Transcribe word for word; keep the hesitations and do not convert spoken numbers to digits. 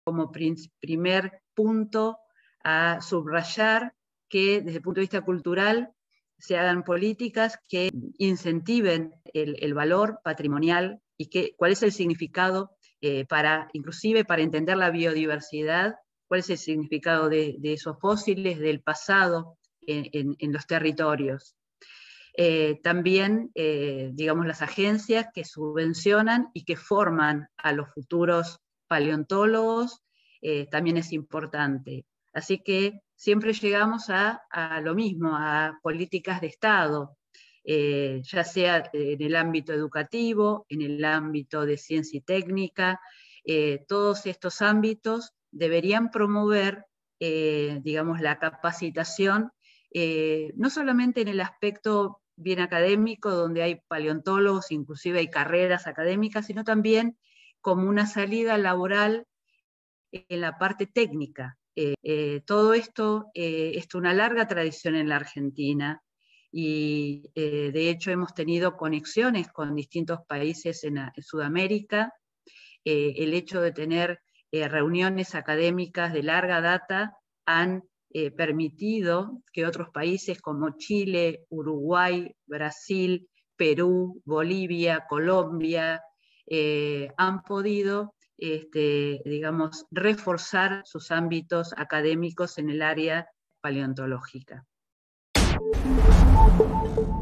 como primer punto a subrayar que desde el punto de vista cultural se hagan políticas que incentiven el, el valor patrimonial y que, cuál es el significado eh, para, inclusive para entender la biodiversidad, cuál es el significado de, de esos fósiles, del pasado en, en, en los territorios. Eh, también, eh, digamos, las agencias que subvencionan y que forman a los futuros paleontólogos, eh, también es importante. Así que siempre llegamos a, a lo mismo, a políticas de Estado, eh, ya sea en el ámbito educativo, en el ámbito de ciencia y técnica, eh, todos estos ámbitos deberían promover, eh, digamos, la capacitación, eh, no solamente en el aspecto bien académico, donde hay paleontólogos, inclusive hay carreras académicas, sino también como una salida laboral en la parte técnica. Eh, eh, todo esto eh, es una larga tradición en la Argentina y eh, de hecho hemos tenido conexiones con distintos países en, en Sudamérica. Eh, el hecho de tener eh, reuniones académicas de larga data han Eh, permitido que otros países como Chile, Uruguay, Brasil, Perú, Bolivia, Colombia, eh, han podido, este, digamos, reforzar sus ámbitos académicos en el área paleontológica.